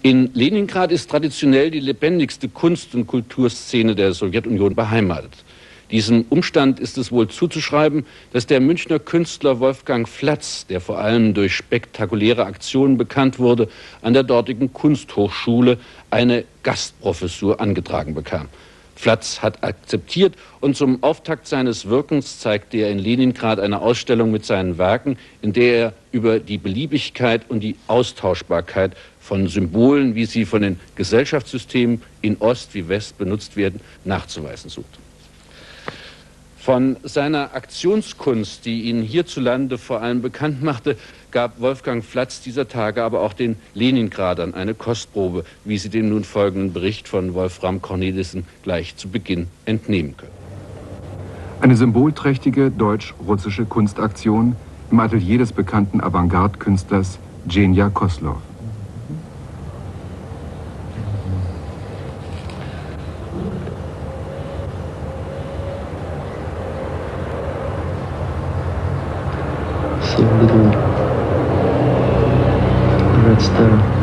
In Leningrad ist traditionell die lebendigste Kunst- und Kulturszene der Sowjetunion beheimatet. Diesem Umstand ist es wohl zuzuschreiben, dass der Münchner Künstler Wolfgang Flatz, der vor allem durch spektakuläre Aktionen bekannt wurde, an der dortigen Kunsthochschule eine Gastprofessur angetragen bekam. Flatz hat akzeptiert und zum Auftakt seines Wirkens zeigte er in Leningrad eine Ausstellung mit seinen Werken, in der er über die Beliebigkeit und die Austauschbarkeit von Symbolen, wie sie von den Gesellschaftssystemen in Ost wie West benutzt werden, nachzuweisen sucht. Von seiner Aktionskunst, die ihn hierzulande vor allem bekannt machte, gab Wolfgang Flatz dieser Tage aber auch den Leningradern eine Kostprobe, wie Sie dem nun folgenden Bericht von Wolfram Cornelissen gleich zu Beginn entnehmen können. Eine symbolträchtige deutsch-russische Kunstaktion im Atelier des bekannten Avantgarde-Künstlers Genia Koslov. Little red star.